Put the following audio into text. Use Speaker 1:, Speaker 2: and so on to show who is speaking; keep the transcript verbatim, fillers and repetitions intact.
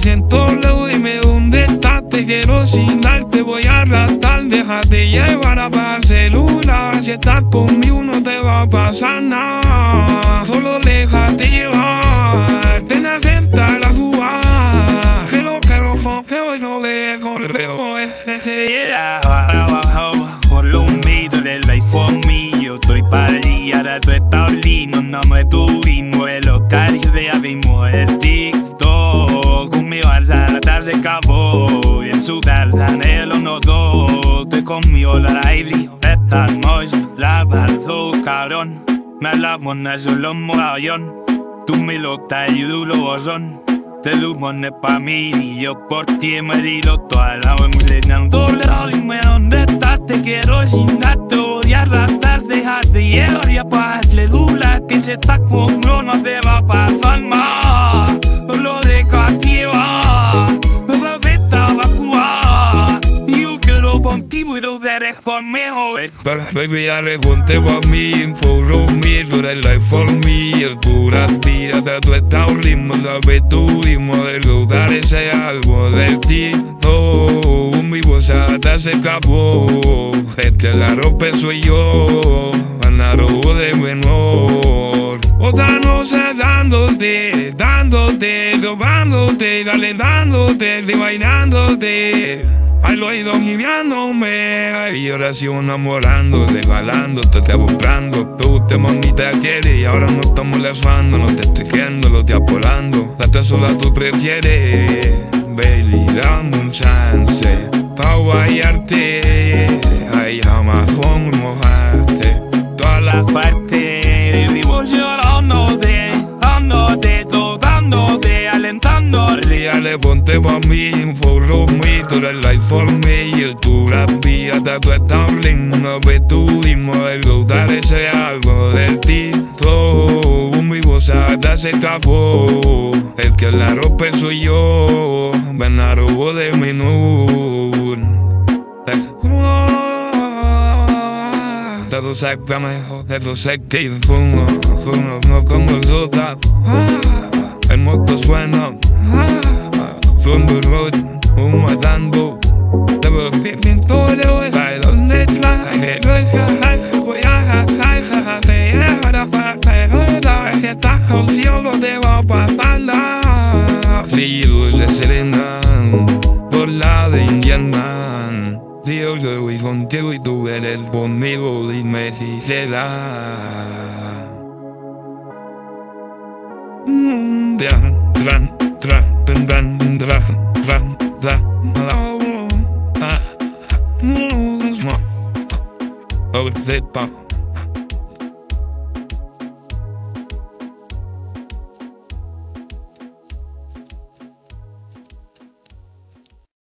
Speaker 1: siento lejos, dime dónde estás. Te quiero sin darte, voy a arrastrar. Déjate llevar a Barcelona. Si estás conmigo no te va a pasar nada. Solo déjate llevar. Ten atenta a la jugada. Que lo que lo feo y no le correo.
Speaker 2: Por lo humilde del iPhone mío, yo estoy para allí, ahora tú estás lindo. No me tuvimos el local y ya vimos el TikTok. Conmigo a la tarde acabó y en su tarde anhelo no dos. Te conmigo la aire, esta noche la balzo, cabrón. Me la mona solo mogollón. Tú me lo te ayudo lo bozón. Te lo pones pa' mí y yo por ti me tiro toda la llenando la dime dónde estás, te quiero sin darte, voy a arrastrar, déjate llevar y apagarle lula, que se está conmigo no te va a pasar más. Lo dejo aquí va, la veta va a jugar, y yo quiero contigo y lo veré conmigo.
Speaker 1: Baby, ya le conté pa' mí, follow me, tú eres like for me. El pura vida de tu estado ritmo, la vez tuvimos de lograr ese algo de ti. Oh, mi voz hasta se escapó. Es que la rompe soy yo, a robo de menor. Otra noche dándote, dándote, robándote, calentándote, bailándote. Ay, lo he ido guiándome, y ahora sigo enamorándote, jalándote, te comprando. Tú te monita quieres y ahora no estamos lazando. No te estoy viendo, lo estoy apolando. Date sola tú prefieres, baby, dame un chance pa' guayarte. Ay, jamás con mojarte todas las partes.
Speaker 2: Vivo llorándote, dándote, tocándote, alentándote.
Speaker 1: Dale, ponte pa' mí, follow me, tú eres like for me. Y el tu rapía, te tú estás lindo. Una vez tuvimos el lograr ese algo de ti. Todo mi voz hasta se escapó. El que la rompe soy yo, ven a robo de menor. De tu secta mejor, de tu secta y fumo, fumo, no como el sota. El moto suena, fumo road, humo dando. Te veo bien todo de bailo netra. Que lo dejas, voy a jajar, te llevará para que estás confiado, te va a pasar la. Frío de Serena, por la de Indiana. Dios, yo voy contigo y tú eres conmigo, dime si será. Tran, tran, tran, tran, tran, tran, tran, tran, oh, sepa.